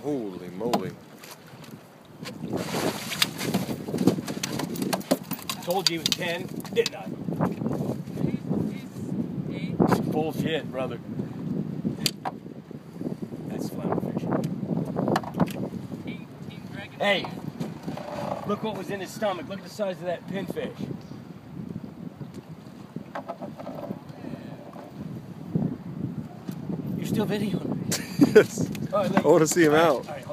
Holy moly. Told you he was 10, didn't I? He's 8. Bullshit, brother. That's flounder fishing. Hey, look what was in his stomach. Look at the size of that pinfish. You're still videoing? Yes. All right, I want to see him out. All right.